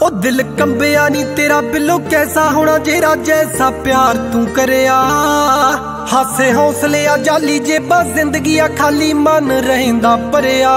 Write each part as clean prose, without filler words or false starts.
दिल कंबिया नी तेरा बिलो कैसा होना जेरा जैसा प्यार तू करया। हासे हौसले आ जाली जेबा जिंदगी आ खाली मन रहिंदा भरिया।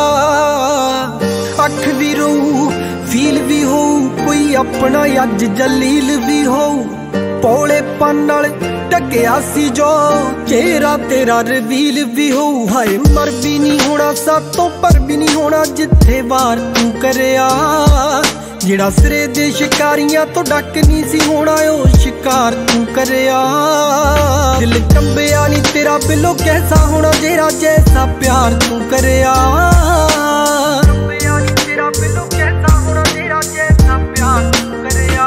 अख भी रो फील भी हो कोई अपना अज जलील भी हो। भोलेपन नाल ढकिया सी जो चेहरा तेरा रिवील भी हो। हाय मर भी नहीं होना सातों पर भी नहीं होना जिथे वार तू करया। जेड़ा सिरे दे शिकारियां तो डक नहीं सी होना ओ शिकार तू करया। दिल कंबिया नी तेरा बिलो कैसा होना जेरा जैसा प्यार तू करया। कंबिया नी तेरा बिलो कैसा होना जेरा जैसा प्यार तू करया।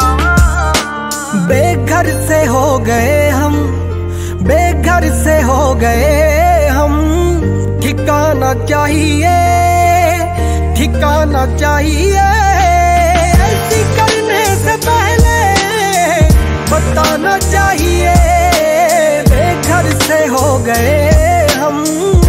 बेघर से हो गए हम, बेघर से हो गए हम। ठिकाना चाहिए, ठिकाना चाहिए। ऐसी करने से पहले बताना चाहिए। बेघर से हो गए हम,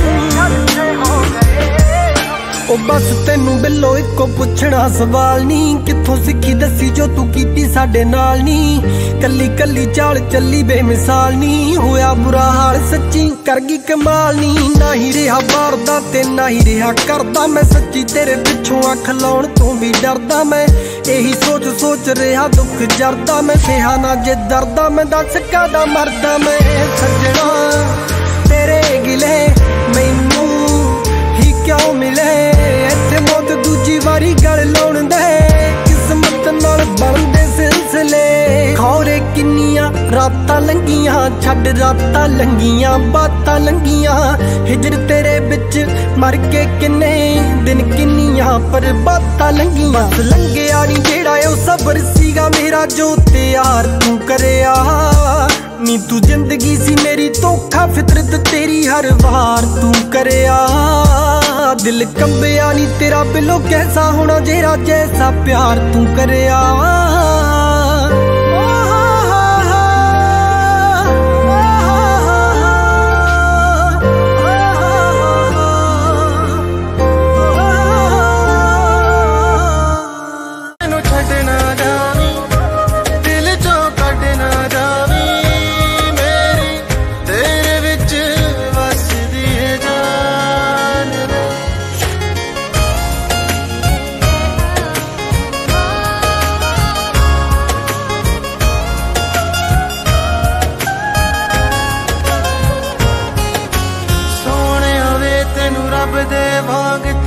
ओ बस तेनू बिलो इको पुछना सवाल नी। किथों सिखी दसी जो तू कीती साडे नाल नी। कली कली चाल चली बेमिसाल नी। होया बुरा हाल सच्ची कर गई कमाल नी। ना ही रहा बारदा ते ना ही रहा करदा। मैं सच्ची तेरे पिछों अख लाउण तों भी डरदा। मैं यही सोच सोच रहा दुख जरदा। मैं सहा ना जे दरदा मैं दस कादा मरदा। मैं सजना तेरे गिले मैनू ही क्यों मिले। इत्थे मौत दूजी वारी गल लाउण दे। किस्मत नाल बनदे सिलसिले। खौरे किन्नियां रातां लंघियां छड्ड रातां लंघियां बातां लंघियां। हिजर तेरे बिच मर के किन्ने दिन किन्नियां पर बातां लंघियां। लंघिया नी जेड़ा ओ सबर सीगा मेरा जो त्यार तू करया। नी तू जिंदगी सी मेरी धोखा फितरत तेरी हर वार तू करया। दिल कंबिया नी तेरा बिलो कैसा होना जेरा जैसा प्यार तू करया। रब दे वांग